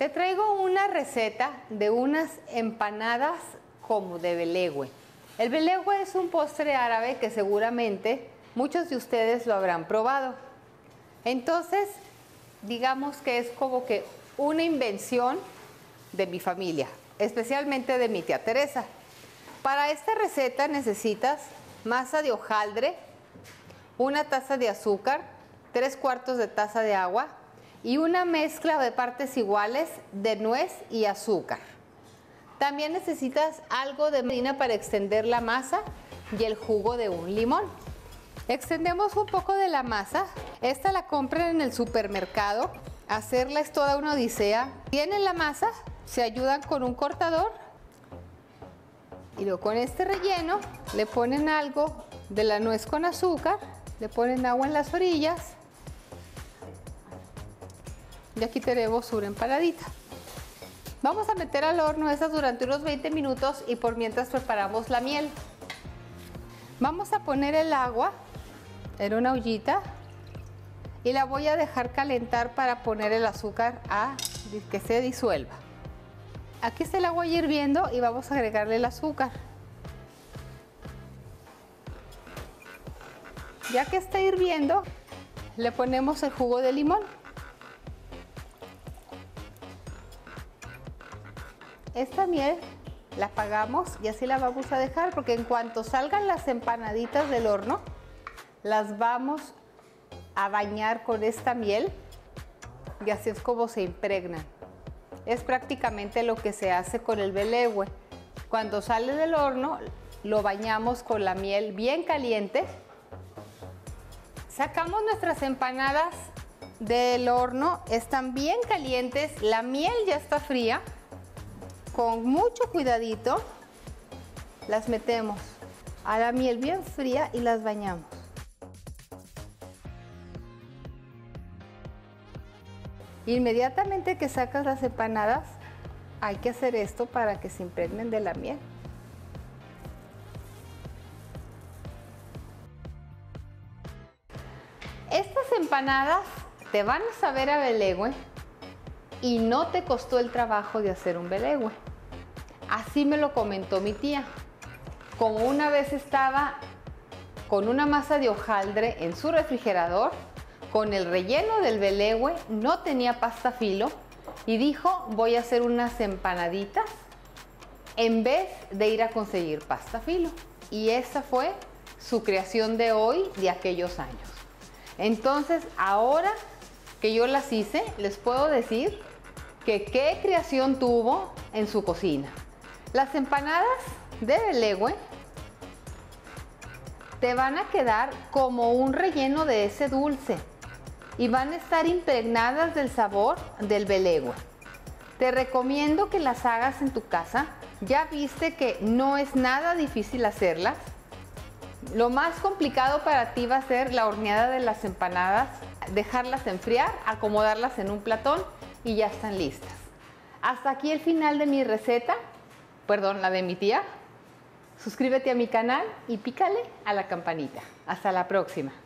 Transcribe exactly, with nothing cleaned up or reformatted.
Te traigo una receta de unas empanadas como de belegüe. El belegüe es un postre árabe que seguramente muchos de ustedes lo habrán probado. Entonces, digamos que es como que una invención de mi familia, especialmente de mi tía Teresa. Para esta receta necesitas masa de hojaldre, una taza de azúcar, tres cuartos de taza de agua y una mezcla de partes iguales de nuez y azúcar. También necesitas algo de harina para extender la masa y el jugo de un limón. Extendemos un poco de la masa. Esta la compran en el supermercado. Hacerla es toda una odisea. Tienen la masa, se ayudan con un cortador y luego con este relleno le ponen algo de la nuez con azúcar, le ponen agua en las orillas y aquí tenemos una empanadita. Vamos a meter al horno estas durante unos veinte minutos y por mientras preparamos la miel. Vamos a poner el agua en una ollita y la voy a dejar calentar para poner el azúcar a que se disuelva. Aquí está el agua hirviendo y vamos a agregarle el azúcar. Ya que está hirviendo, le ponemos el jugo de limón. Esta miel la apagamos y así la vamos a dejar porque en cuanto salgan las empanaditas del horno, las vamos a bañar con esta miel y así es como se impregnan. Es prácticamente lo que se hace con el belegüe. Cuando sale del horno, lo bañamos con la miel bien caliente. Sacamos nuestras empanadas del horno, están bien calientes, la miel ya está fría. Con mucho cuidadito las metemos a la miel bien fría y las bañamos. Inmediatamente que sacas las empanadas, hay que hacer esto para que se impregnen de la miel. Estas empanadas te van a saber a belegüe y no te costó el trabajo de hacer un belegüe. Así me lo comentó mi tía. Como una vez estaba con una masa de hojaldre en su refrigerador, con el relleno del belegüe, no tenía pasta filo y dijo, voy a hacer unas empanaditas en vez de ir a conseguir pasta filo. Y esa fue su creación de hoy, de aquellos años. Entonces, ahora que yo las hice, les puedo decir que qué creación tuvo en su cocina. Las empanadas de belegüe te van a quedar como un relleno de ese dulce y van a estar impregnadas del sabor del belegüe. Te recomiendo que las hagas en tu casa. Ya viste que no es nada difícil hacerlas. Lo más complicado para ti va a ser la horneada de las empanadas, dejarlas enfriar, acomodarlas en un platón y ya están listas. Hasta aquí el final de mi receta, perdón, la de mi tía. Suscríbete a mi canal y pícale a la campanita. Hasta la próxima.